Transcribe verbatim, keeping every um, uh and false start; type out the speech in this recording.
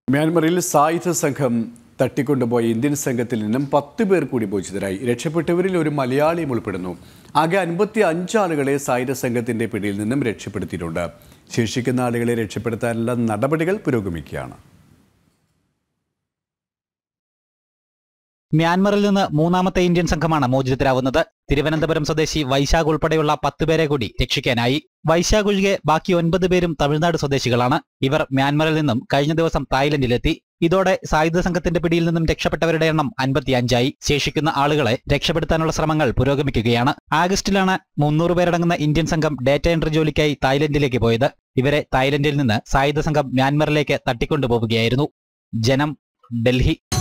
മ്യാൻമറിൽ സായുധ സംഘം തട്ടിക്കൊണ്ടുപോയ ഇന്ത്യൻ സംഘത്തിൽ നിന്നും പത്ത് പേർ കൂടി മോചിതരായി. രക്ഷപ്പെട്ടവരിൽ ഒരു മലയാളിയും ഉൾപ്പെടുന്നു. ആകെ അൻപത്തി അഞ്ച് ആളുകളെ സായുധ സംഘത്തിന്റെ പിടിയിൽ നിന്നും രക്ഷപ്പെടുത്തിയിട്ടുണ്ട്. ശേഷിക്കുന്ന ആളുകളെ രക്ഷപ്പെടുത്താനുള്ള നടപടികൾ പുരോഗമിക്കുകയാണ്. മ്യാൻമറിൽ നിന്ന് മൂന്നാമത്തെ ഇന്ത്യൻ സംഘമാണ് മോചിതരാവുന്നത്. തിരുവനന്തപുരം സ്വദേശി വൈശാഖ് ഉൾപ്പെടെയുള്ള പത്ത് പേരെ കൂടി രക്ഷിക്കാനായി. വൈശാഖ് ഒഴികെ ബാക്കി ഒൻപത് പേരും തമിഴ്നാട് സ്വദേശികളാണ്. ഇവർ മ്യാൻമറിൽ നിന്നും കഴിഞ്ഞ ദിവസം തായ്ലൻഡിലെത്തി. ഇതോടെ സായുധ സംഘത്തിന്റെ പിടിയിൽ നിന്നും രക്ഷപ്പെട്ടവരുടെ എണ്ണം അൻപത്തിയഞ്ചായി. ശേഷിക്കുന്ന ആളുകളെ രക്ഷപ്പെടുത്താനുള്ള ശ്രമങ്ങൾ പുരോഗമിക്കുകയാണ്. ആഗസ്റ്റിലാണ് മുന്നൂറ് പേരടങ്ങുന്ന ഇന്ത്യൻ സംഘം ഡേറ്റ എൻട്രി ജോലിക്കായി തായ്ലൻഡിലേക്ക് പോയത്. ഇവരെ തായ്ലൻഡിൽ നിന്ന് സായുധ സംഘം മ്യാൻമറിലേക്ക് തട്ടിക്കൊണ്ടുപോവുകയായിരുന്നു. ജനം, ഡൽഹി.